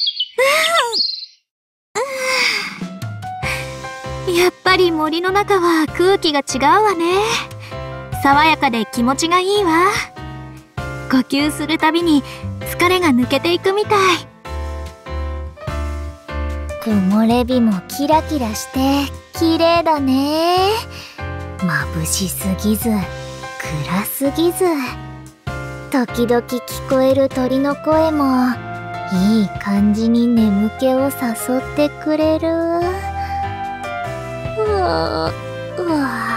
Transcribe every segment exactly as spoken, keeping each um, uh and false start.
やっぱり森の中は空気が違うわね。爽やかで気持ちがいいわ。呼吸するたびに疲れが抜けていくみたい。 木漏れ日もキラキラして綺麗だね。眩しすぎず暗すぎず、時々聞こえる鳥の声もいい感じに眠気を誘ってくれる。うわうわ。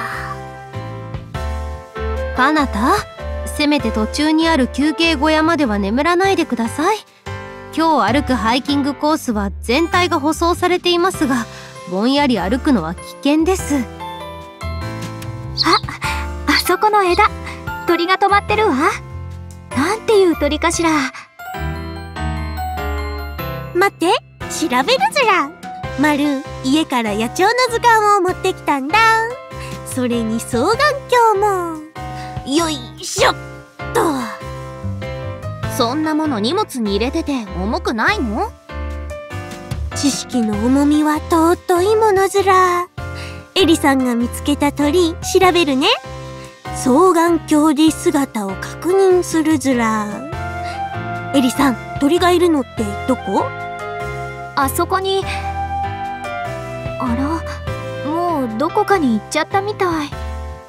かなた、せめて途中にある休憩小屋までは眠らないでください。今日歩くハイキングコースは全体が舗装されていますが、ぼんやり歩くのは危険です。 あ、あそこの枝、鳥が止まってるわ。なんていう鳥かしら。 待って、調べるずら。まる、家から野鳥の図鑑を持ってきたんだ。それに双眼鏡も。よいしょっと。 そんなもの荷物に入れてて重くないの？ 知識の重みは尊いものずら。エリさんが見つけた鳥、調べるね。双眼鏡で姿を確認するずら。エリさん、鳥がいるのってどこ？ あそこに。あら、もうどこかに行っちゃったみたい。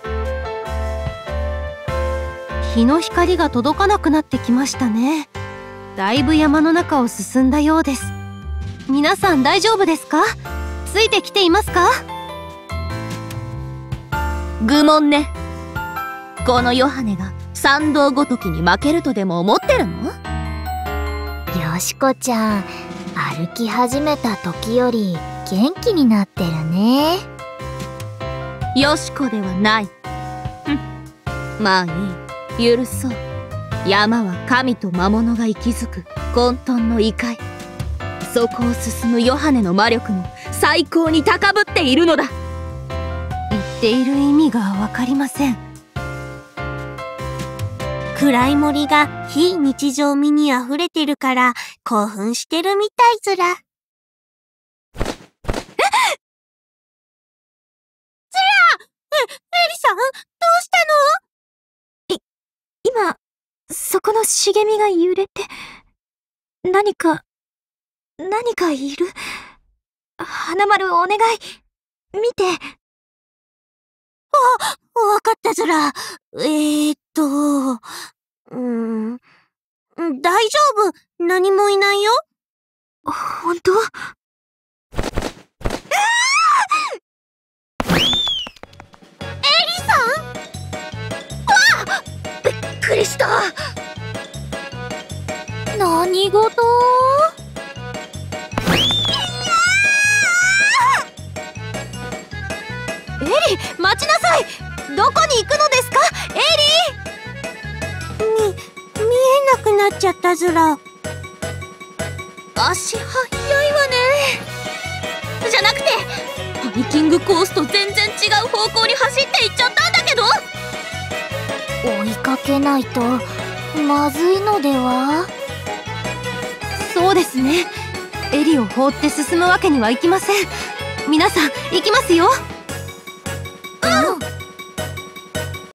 日の光が届かなくなってきましたね。だいぶ山の中を進んだようです。皆さん大丈夫ですか？ついてきていますか？ 愚問ね。このヨハネが山道ごときに負けるとでも思ってるの？ よしこちゃん、歩き始めた時より元気になってるね。 よしこではない。まあいい、許そう。山は神と魔物が息づく混沌の異界。そこを進むヨハネの魔力も最高に高ぶっているのだ。 言っている意味がわかりません。 暗い森が非日常味にあふれてるから興奮してるみたいずら。ずら！え、エリさん、どうしたの？ い、今、そこの茂みが揺れて、何か、何かいる？花丸お願い、見て。 あ、わかったずら。えーっと、うーん、大丈夫。何もいないよ。 ほんと？ エリさん？わあ！びっくりした。 何事？ エリ、待ちなさい。どこに行くのですか、エリ？み、見えなくなっちゃったずら。 足速いわね。じゃなくて、ハイキングコースと全然違う方向に走っていっちゃったんだけど。 追いかけないとまずいのでは？ そうですね。エリを放って進むわけにはいきません。皆さん、行きますよ。